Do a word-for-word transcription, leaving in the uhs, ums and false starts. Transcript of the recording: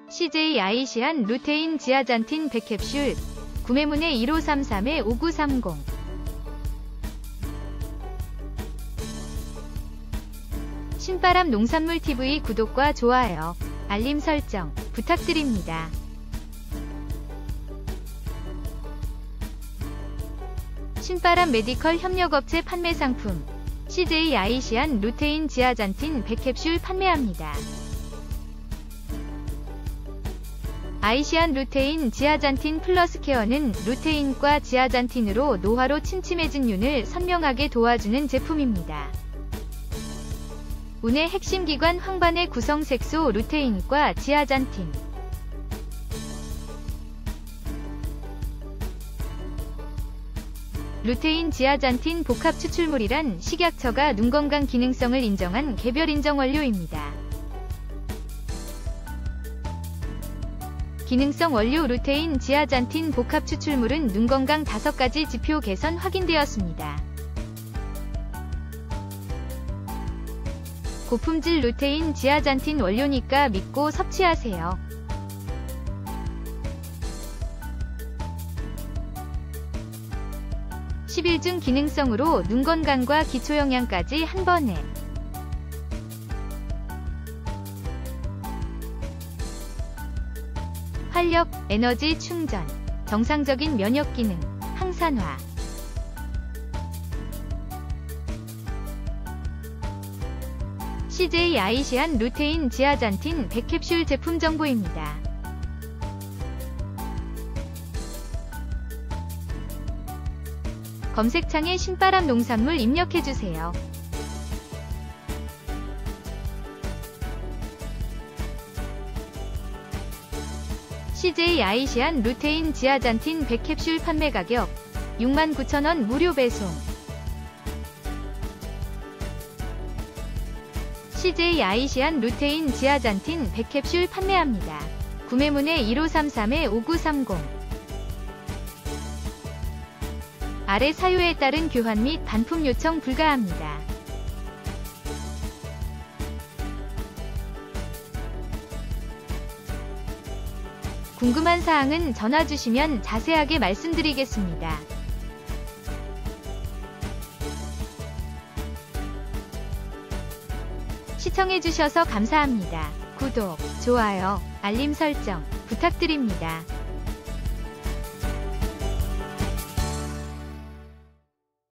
씨제이 아이시안 루테인 지아잔틴 백 캡슐 구매문의 일오삼삼 오구삼공. 신바람 농산물티비 구독과 좋아요, 알림 설정 부탁드립니다. 신바람 메디컬 협력업체 판매 상품 씨제이 아이시안 루테인 지아잔틴 백 캡슐 판매합니다. 아이시안 루테인 지아잔틴 플러스 케어는 루테인과 지아잔틴으로 노화로 침침해진 윤을 선명하게 도와주는 제품입니다. 운의 핵심 기관 황반의 구성 색소 루테인과 지아잔틴. 루테인 지아잔틴 복합 추출물이란 식약처가 눈 건강 기능성을 인정한 개별 인정 원료입니다. 기능성 원료 루테인 지아잔틴 복합 추출물은 눈 건강 다섯 가지 지표 개선 확인되었습니다. 고품질 루테인 지아잔틴 원료니까 믿고 섭취하세요. 십 일 중 기능성으로 눈 건강과 기초 영양까지 한 번에. 활력, 에너지 충전, 정상적인 면역 기능, 항산화. 씨제이 아이시안 루테인 지아잔틴 백 캡슐 제품 정보입니다. 검색창에 신바람 농산물 입력해주세요. 씨제이 아이시안 루테인 지아잔틴 백 캡슐 판매 가격 육만 구천 원 무료 배송. 씨제이 아이시안 루테인 지아잔틴 백 캡슐 판매합니다. 구매문의 일오삼삼 오구삼공. 아래 사유에 따른 교환 및 반품 요청 불가합니다. 궁금한 사항은 전화 주시면 자세하게 말씀드리겠습니다. 시청해주셔서 감사합니다. 구독, 좋아요, 알림 설정 부탁드립니다.